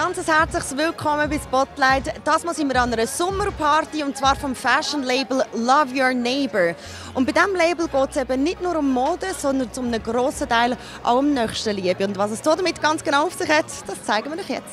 ganz herzliches Willkommen bei Spotlight. Das Mal sind wir an einer Sommerparty und zwar vom Fashion-Label Love Your Neighbor. Und bei diesem Label geht es eben nicht nur um Mode, sondern zu einem grossen Teil auch um Nächstenliebe. Und was es damit ganz genau auf sich hat, das zeigen wir euch jetzt.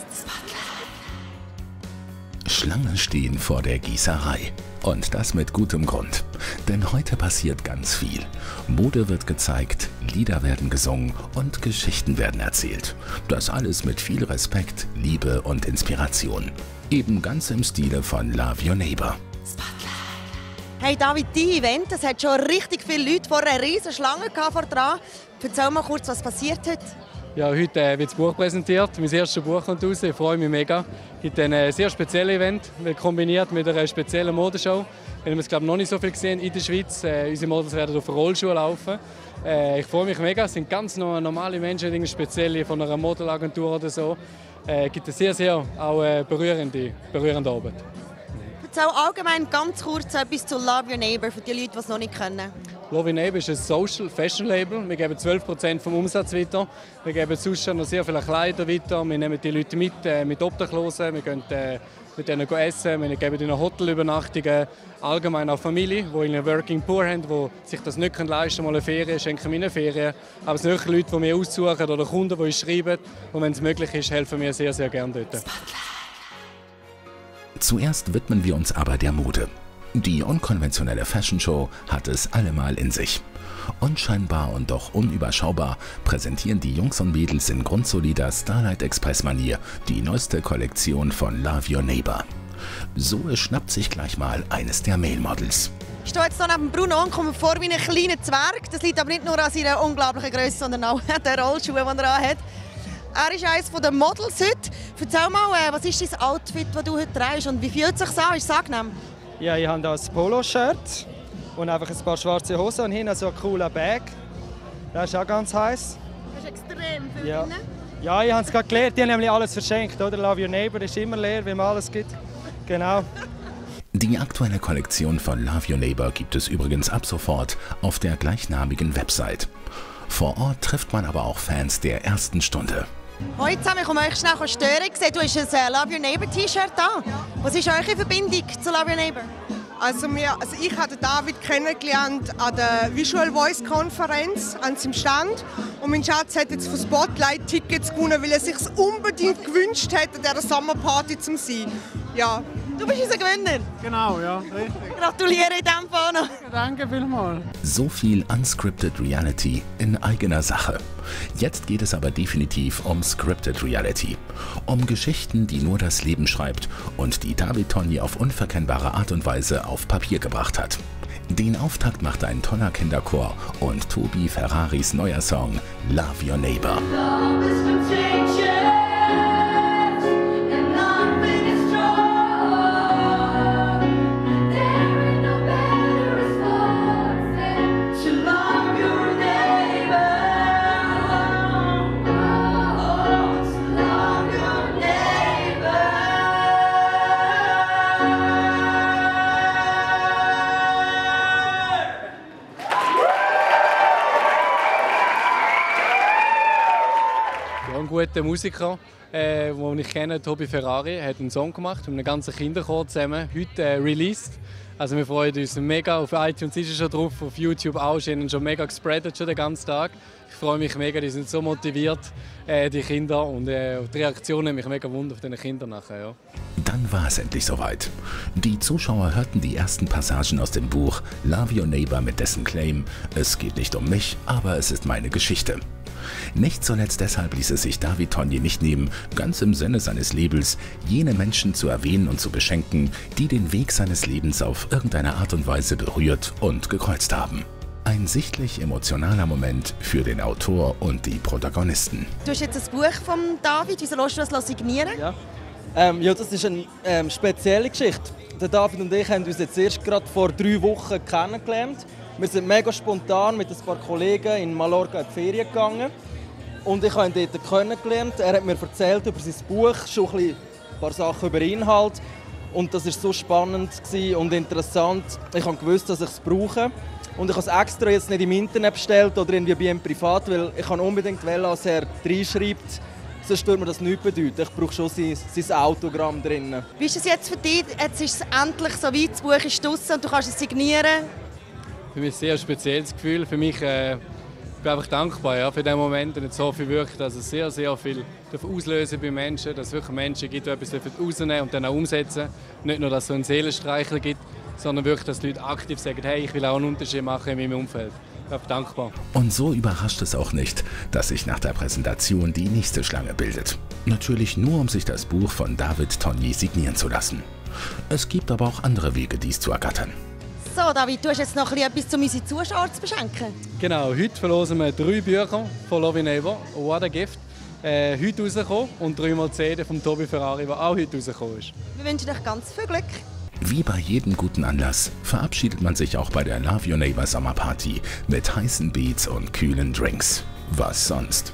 Schlangen stehen vor der Gießerei. Und das mit gutem Grund. Denn heute passiert ganz viel. Mode wird gezeigt, Lieder werden gesungen und Geschichten werden erzählt. Das alles mit viel Respekt, Liebe und Inspiration. Eben ganz im Stile von Love Your Neighbor. Hey David, dein Event, das hat schon richtig viele Leute vor einer riesen Schlange vor dran. Erzähl mal kurz, was passiert hat. Ja, heute wird das Buch präsentiert. Mein erstes Buch kommt raus. Ich freue mich mega. Heute ein sehr spezielles Event, kombiniert mit einer speziellen Modeshow. Wir haben es noch nicht so viel gesehen in der Schweiz. Unsere Models werden auf Rollschuhen laufen. Ich freue mich mega. Es sind ganz normale Menschen, speziell von einer Modelagentur oder so. Es gibt eine sehr auch berührende Arbeit. Erzähl allgemein ganz kurz etwas zu Love Your Neighbor für die Leute, die es noch nicht kennen. Love Your Neighbor ist ein Social Fashion Label. Wir geben 12% vom Umsatz weiter. Wir geben sonst noch sehr viele Kleider weiter. Wir nehmen die Leute mit Obdachlosen. Wir gehen mit denen essen. Wir geben ihnen Hotelübernachtungen. Allgemein auch Familien, die einen Working Poor haben, die sich das nicht leisten können, mal eine Ferien, schenken wir ihnen Ferien. Aber es sind auch Leute, die wir aussuchen oder Kunden, die uns schreiben. Und wenn es möglich ist, helfen wir sehr gerne dort. Zuerst widmen wir uns aber der Mode. Die unkonventionelle Fashion Show hat es allemal in sich. Unscheinbar und doch unüberschaubar präsentieren die Jungs und Mädels in grundsolider Starlight Express-Manier die neueste Kollektion von Love Your Neighbor. So schnappt sich gleich mal eines der Male-Models. Ich stehe jetzt hier neben Bruno und komme vor wie ein kleiner Zwerg. Das liegt aber nicht nur an seiner unglaublichen Größe, sondern auch an den Rollschuhen, die er anhat. Er ist eines der Models heute. Erzähl mal, was ist dein Outfit, das du heute trägst und wie fühlt es sich an? Ist es angenehm? Ja, ich habe hier ein Polo-Shirt und einfach ein paar schwarze Hosen und hinten so ein cooler Bag. Das ist auch ganz heiß. Das ist extrem viel ja. drin. Ja, ich habe es gerade gelernt. Die haben nämlich alles verschenkt. Oder? Love Your Neighbor ist immer leer, wie man alles gibt. Genau. Die aktuelle Kollektion von Love Your Neighbor gibt es übrigens ab sofort auf der gleichnamigen Website. Vor Ort trifft man aber auch Fans der ersten Stunde. Heute zusammen, ich komme euch schnell stören. Du hast ein Love Your Neighbor T-Shirt an. Was ist eure Verbindung zu Love Your Neighbor? Also ich habe David kennengelernt an der Visual Voice Konferenz an seinem Stand. Und mein Schatz hat jetzt für Spotlight Tickets gewonnen, weil er sich unbedingt gewünscht hat, an dieser Sommerparty zu sein. Ja. Du bist unser Gewinner. Genau, ja, richtig. Gratuliere in diesem Fall noch. Danke vielmals. So viel unscripted Reality in eigener Sache. Jetzt geht es aber definitiv um Scripted Reality. Um Geschichten, die nur das Leben schreibt und die David Tonje auf unverkennbare Art und Weise auf Papier gebracht hat. Den Auftakt macht ein toller Kinderchor und Tobi Ferraris neuer Song Love Your Neighbor. Ein guter Musiker, den ich kenne, Tobi Ferrari, hat einen Song gemacht mit einem ganzen Kinderchor zusammen, heute released. Also wir freuen uns mega, auf iTunes ist er schon drauf, auf YouTube auch, ist ihnen schon mega gespreadet schon den ganzen Tag. Ich freue mich mega, die sind so motiviert, die Kinder, und die Reaktionen haben mich mega wundern auf diese Kinder nachher. Ja. Dann war es endlich soweit. Die Zuschauer hörten die ersten Passagen aus dem Buch Love Your Neighbor mit dessen Claim: Es geht nicht um mich, aber es ist meine Geschichte. Nicht zuletzt deshalb ließ es sich David Tonje nicht nehmen, ganz im Sinne seines Labels, jene Menschen zu erwähnen und zu beschenken, die den Weg seines Lebens auf irgendeine Art und Weise berührt und gekreuzt haben. Ein sichtlich emotionaler Moment für den Autor und die Protagonisten. Du hast jetzt ein Buch von David, wieso lässt du das signieren? Ja. Ja, das ist eine spezielle Geschichte. Der David und ich haben uns jetzt erst gerade vor 3 Wochen kennengelernt. Wir sind mega spontan mit ein paar Kollegen in Mallorca in die Ferien gegangen. Und ich habe ihn dort kennengelernt. Er hat mir erzählt über sein Buch, schon ein paar Sachen über den Inhalt. Und das war so spannend und interessant. Ich habe gewusst, dass ich es brauche. Und ich habe es extra jetzt nicht im Internet bestellt oder irgendwie bei ihm privat, weil ich unbedingt wollte, dass er reinschreibt, sonst würde mir das nichts bedeuten. Ich brauche schon sein Autogramm drin. Wie ist es jetzt für dich? Jetzt ist es endlich so weit, das Buch ist draussen und du kannst es signieren. Für mich ein sehr spezielles Gefühl. Für mich, ich bin einfach dankbar, ja, für den Moment, und so viel wirkt, dass es sehr, sehr viel auslösen bei Menschen, dass es wirklich Menschen gibt, die etwas rausnehmen und dann auch umsetzen. Nicht nur, dass es so einen Seelenstreichel gibt, sondern wirklich, dass die Leute aktiv sagen, hey, ich will auch einen Unterschied machen in meinem Umfeld. Ich bin dankbar. Und so überrascht es auch nicht, dass sich nach der Präsentation die nächste Schlange bildet. Natürlich nur, um sich das Buch von David Togni signieren zu lassen. Es gibt aber auch andere Wege, dies zu ergattern. So, David, du hast jetzt noch etwas, um unsere Zuschauer zu beschenken. Genau, heute verlosen wir 3 Bücher von Love Your Neighbor, What a Gift. Heute rausgekommen und 3x CD von Tobi Ferrari, der auch heute rausgekommen ist. Wir wünschen euch ganz viel Glück. Wie bei jedem guten Anlass verabschiedet man sich auch bei der Love Your Neighbor Sommerparty mit heißen Beats und kühlen Drinks. Was sonst?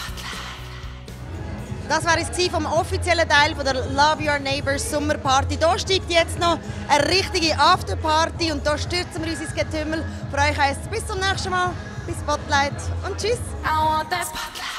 Das war es vom offiziellen Teil von der Love Your Neighbor Sommerparty. Hier steigt jetzt noch eine richtige Afterparty und hier stürzen wir uns ins Getümmel. Für euch heisst es bis zum nächsten Mal, bis Spotlight und tschüss. I want that spotlight.